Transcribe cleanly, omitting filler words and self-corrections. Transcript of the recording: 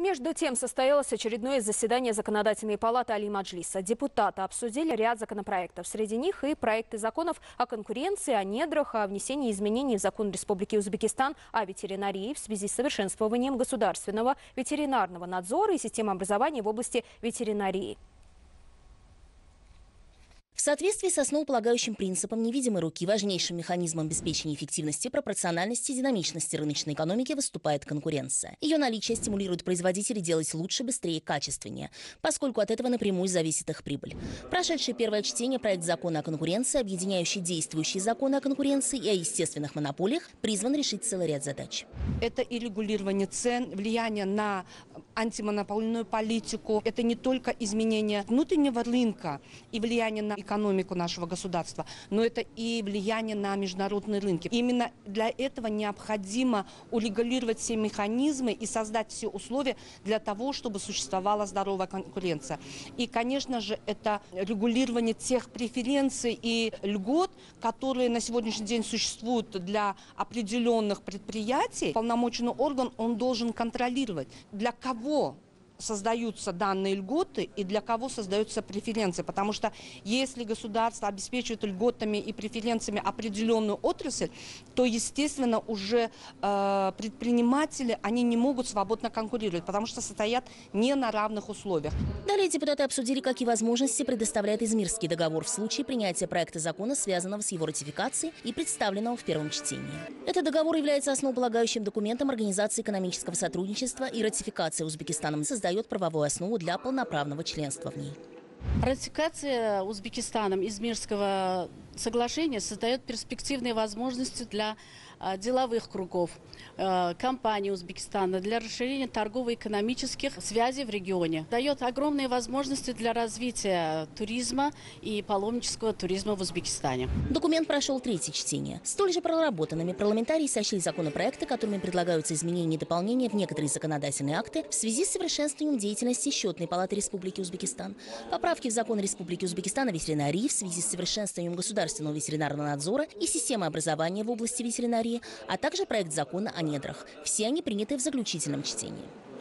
Между тем состоялось очередное заседание Законодательной палаты Али-Маджлиса. Депутаты обсудили ряд законопроектов. Среди них и проекты законов о конкуренции, о недрах, о внесении изменений в закон Республики Узбекистан о ветеринарии в связи с совершенствованием государственного ветеринарного надзора и системы образования в области ветеринарии. В соответствии с основополагающим принципом невидимой руки, важнейшим механизмом обеспечения эффективности, пропорциональности и динамичности рыночной экономики выступает конкуренция. Ее наличие стимулирует производителей делать лучше, быстрее и качественнее, поскольку от этого напрямую зависит их прибыль. Прошедшее первое чтение проект закона о конкуренции, объединяющий действующие законы о конкуренции и о естественных монополиях, призван решить целый ряд задач. Это и регулирование цен, влияние на антимонопольную политику. Это не только изменение внутреннего рынка и влияние на экономику нашего государства, но это и влияние на международные рынки. Именно для этого необходимо урегулировать все механизмы и создать все условия для того, чтобы существовала здоровая конкуренция. И, конечно же, это регулирование тех преференций и льгот, которые на сегодняшний день существуют для определенных предприятий. Полномочный орган, он должен контролировать, для кого создаются данные льготы и для кого создаются преференции. Потому что если государство обеспечивает льготами и преференциями определенную отрасль, то, естественно, уже предприниматели, они не могут свободно конкурировать, потому что состоят не на равных условиях. Далее депутаты обсудили, какие возможности предоставляет Измирский договор в случае принятия проекта закона, связанного с его ратификацией и представленного в первом чтении. Этот договор является основополагающим документом Организации экономического сотрудничества, и ратификация Узбекистаном создает правовую основу для полноправного членства в ней. Ратификация Узбекистаном Измирского соглашения создает перспективные возможности для деловых кругов, компаний Узбекистана для расширения торгово-экономических связей в регионе. Дает огромные возможности для развития туризма и паломнического туризма в Узбекистане. Документ прошел третье чтение. Столь же проработанными парламентарии сочли законопроекты, которыми предлагаются изменения и дополнения в некоторые законодательные акты в связи с совершенствованием деятельности Счетной палаты Республики Узбекистан, поправки в закон Республики Узбекистан о ветеринарии в связи с совершенствованием государственного ветеринарного надзора и системы образования в области ветеринарии, а также проект закона о недрах. Все они приняты в заключительном чтении.